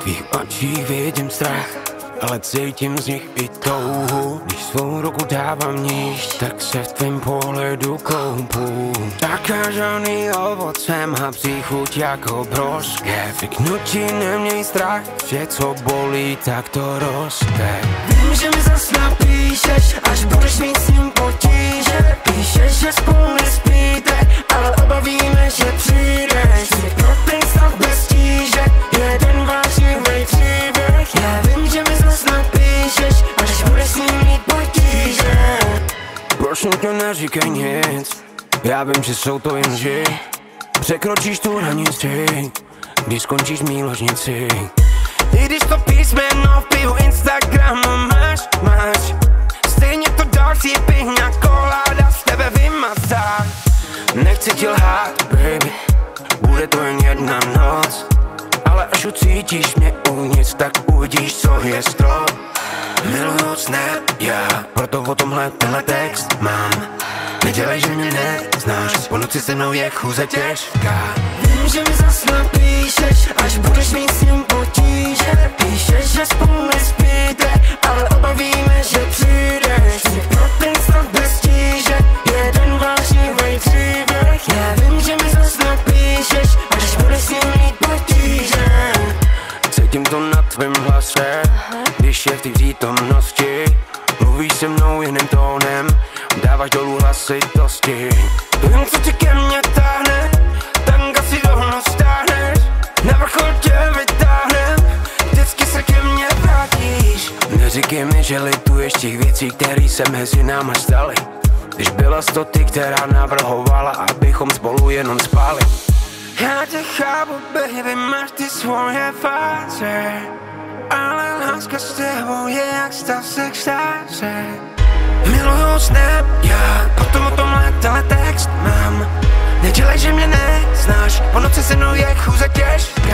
tvých očích vidím strach, ale cítím z nich i touhu. Když svou ruku dávám níž, tak se v tvém pohledu koupu. Zakážaný ovocem a příchuť jako broskev. Řeknutí neměj strach, vše co bolí, tak to roste. Vím, že mi zas napíšeš, až budeš mít s ním potíže. Píšeš, že spolu nespíte, ale oba víme, že přijdeš. Jsi proplý stav bez tíže, jeden váživý příběh. Já vím, že mi zas napíšeš, až budeš s ním mít potíže. Prosím tě, neříkej nic, já vím, že jsou to jen lži. Překročíš tu hranici, když skončíš v mý ložnici. I když to písmeno v pivu Instagramu máš stejně to další pihňa koláda z tebe vymazá. Nechci ti lhát, baby, bude to jen jedna noc, ale až ucítíš mě uvnitř, tak uvidíš, co je strop. Miluju snap, já, proto o tomhle tenhle text mám. Nedělej, že mě neznáš, po noci se mnou je chůze těžká. Vím, že mi zas napíšeš, až budeš mít s ním potíže. Píšeš, že spolu nespíte, ale oba víme, že přijdeš. Jsi proplý stav bez tíže, jeden váživý příběh. Já vím, že mi zas napíšeš, až budeš s ním mít potíže. Cítím to na tvém hlase, když je v té přítomnosti. Mluvíš se mnou jiným tónem, dáváš dolů hlasitosti. Vím, co ti ke mně táhne, tanga si rovno stáhneš. Na vrchol tě vytáhnem, vždycky se ke mně vrátíš. Neříkej mi, že lituješ těch věcí, které se mezi náma staly. Když byla to ty, která navrhovala, abychom spolu jenom spali. Já tě chápu, baby, máš ty svoje fáze, ale láska s tebou je jak stav z extáze. Miluju snap, já, proto o tomhle tenhle text mám. Nedělej, že mě neznáš, po noci se mnou je chůze těžká.